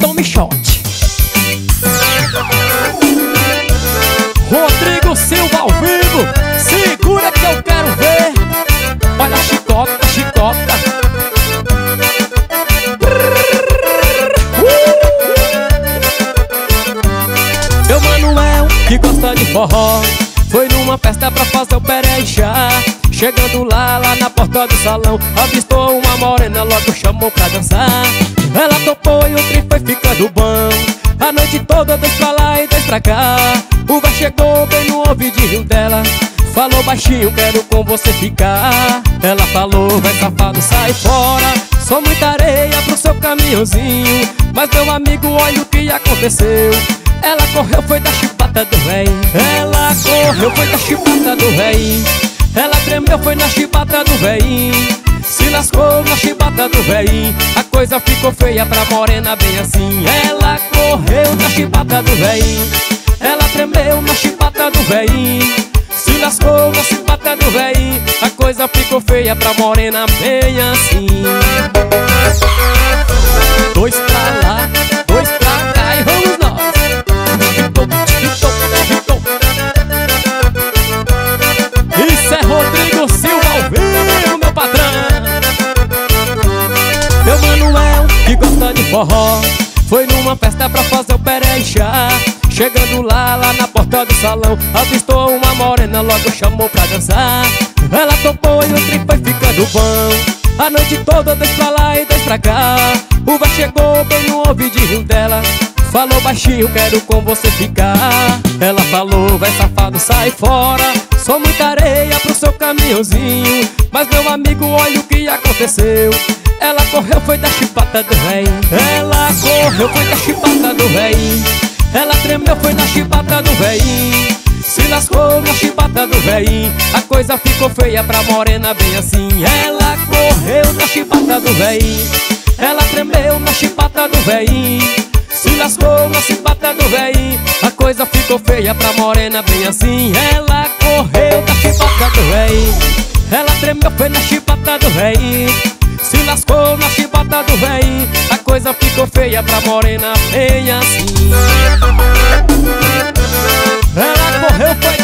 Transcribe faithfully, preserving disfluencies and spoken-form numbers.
tome shot. Rodrigo Silva ao vivo, segura que eu quero ver. Olha a chicota, chicota. Meu Manuel, que gosta de forró, foi numa festa pra fazer o perejá. Chegando lá, lá na porta do salão, avistou uma morena, logo chamou pra dançar. Ela topou e o trem foi ficando bom. A noite toda, dois pra lá e dois pra cá. O véi chegou bem no ouvidinho dela, falou baixinho, quero com você ficar. Ela falou, vai safado, sai fora, só muita areia pro seu caminhãozinho. Mas meu amigo, olha o que aconteceu. Ela correu, foi da chibata do véi. Ela correu, foi da chibata do véi. Ela tremeu, foi na chibata do véi. Se lascou na chibata do véi. A coisa ficou feia pra morena bem assim. Ela correu na chibata do véi. Ela tremeu na chibata do véi. Se lascou na chibata do véi. A coisa ficou feia pra morena bem assim. Dois pra lá, dois pra cá e vamos nós. Isso é Rodrigo Silva ao vivo, meu patrão. Meu Manuel, que gosta de forró, foi numa festa pra fazer o perejá. Chegando lá, lá na porta do salão, avistou uma morena, logo chamou pra dançar. Ela topou e o trem foi ficando bom. A noite toda, dois pra lá e dois pra cá. O véi chegou bem no ouvidinho dela, falou baixinho, quero com você ficar. Ela falou, vai safado, sai fora, só muita areia pro seu caminhãozinho. Mas meu amigo, olha o que aconteceu. Ela correu, foi da chibata do véi. Ela correu, foi da chibata do véi. Ela tremeu, foi na chibata do véi. Se lascou na chibata do véi. A coisa ficou feia pra morena bem assim. Ela correu na chibata do véi. Ela tremeu na chibata do véi. Se lascou na chibata do véi. A coisa ficou feia pra morena bem assim. Ela correu na chibata do véi. Ela tremeu, foi na chibata do véi. Se lascou na chibata do véi. A coisa ficou feia pra morena bem assim. Ela correu, foi